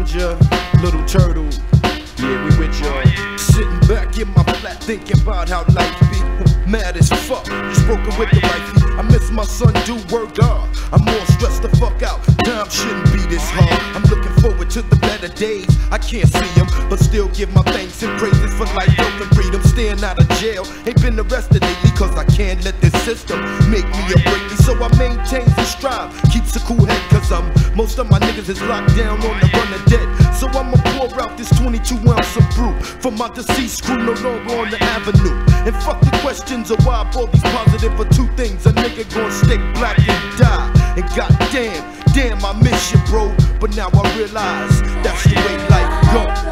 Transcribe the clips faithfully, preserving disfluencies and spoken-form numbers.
ya, little turtle. Yeah, we with y'all. Sitting back in my flat, thinking about how life be. Mad as fuck, just broken with the wifey. I miss my son, do work hard. I'm more stressed the fuck out. Time shouldn't be this hard. I'm looking forward to the better days. I can't see them, but still give my thanks and praises for life, health, and freedom. Staying out of jail, ain't been arrested lately, cause I can't let this system make me or break me. So I maintain and strive, keeps a cool head, cause I'm most of my niggas is locked down on the run of dead. So I'ma pour out this twenty-two ounce of brew for my deceased crew, no longer on the avenue. And fuck the questions of why I bought these positive for two things. A nigga gon' stay black and die. And goddamn, damn, I miss you, bro. But now I realize that's the way life goes.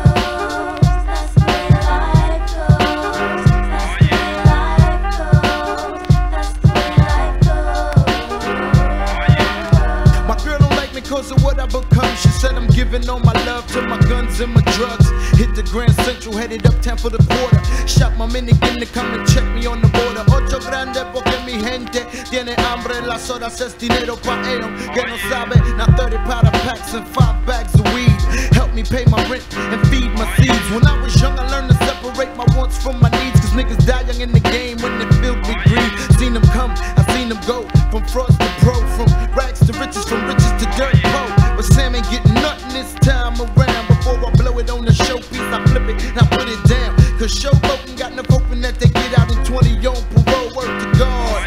Cause of what I become, she said I'm giving all my love to my guns and my drugs. Hit the Grand Central, headed uptown for the quarter. Shot my minigun to come and check me on the border. Ocho grande porque mi gente tiene hambre. Las horas es dinero pa' ellos que no sabe. Now thirty powder packs and five bags of weed help me pay my rent and feed my seeds. When I was young, I learned to separate my wants from my needs. Cause niggas die young in the game when they're filled with greed. Seen them come, I seen them go. From frost to pro, from rags to riches, from riches to dirt. But Sam ain't getting nothing this time around. Before I blow it on the showpiece, I flip it, now put it down. Cause showboating got enough hoping that they get out in twenty on parole. Word to God.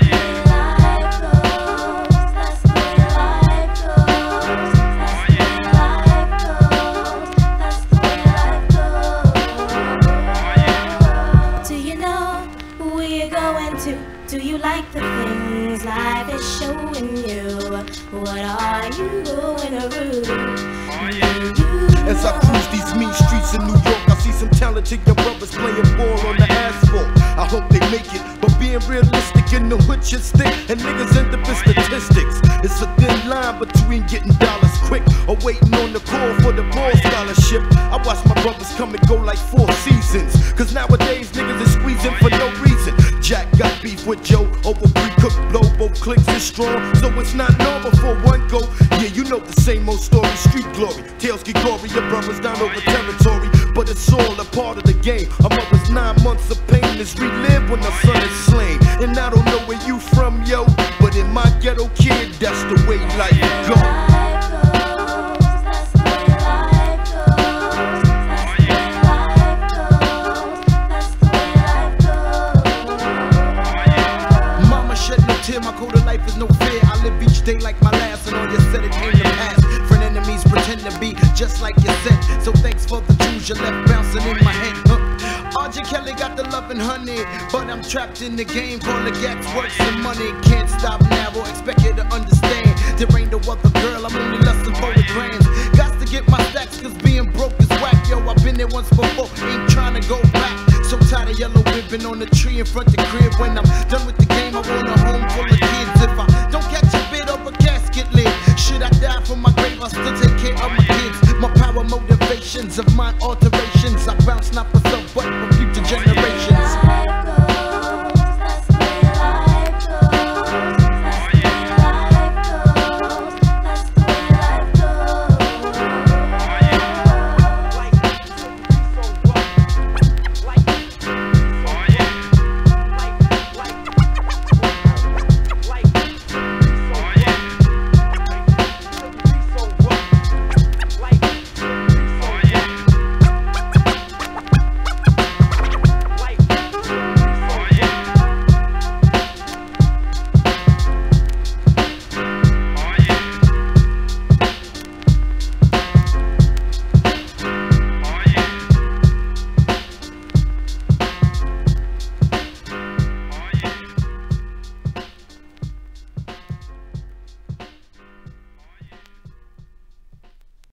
Do you know where you're going to? Do you like the things life is showing you? What are you going through? As I cruise these mean streets in New York, I see some talented young brothers playing ball on the asphalt. I hope they make it, but being realistic in the hood shit stick, and niggas end up in statistics. It's a thin line between getting dollars quick or waiting on the call for the ball scholarship. I watch my brothers come and go like four seasons, cause nowadays niggas is squeezing for no reason. Jack got beef with Joe over pre-cooked blow, both clicks is strong, so it's not normal for one go. Yeah, you know the same old story, street glory. Tales get gory, your brothers down over territory, but it's all a part of the game. A mother's nine months of pain is relived when the son is slain. And I don't know where you from, yo, but in my ghetto, kid, that's the way life goes. My code of life is no fear. I live each day like my last, and all you said it came to pass. Friend enemies pretend to be just like you said. So thanks for the jewels you left bouncing in my head. Huh? R J Kelly got the love and honey, but I'm trapped in the game. Call the gats, works and money. Can't stop now or expect you to understand. There ain't no other girl, I'm only lusting for the grams. Got to get my stacks, cause being broke is whack. Yo, I've been there once before, ain't trying to go back. So tired of yellow ribbon on the tree in front of the crib. When I'm done with the game, I want a home full of kids. If I don't catch a bit of a casket lid, should I die from my grave? I still take care of my kids. My power motivations of mind alterations. I bounce not for self, but for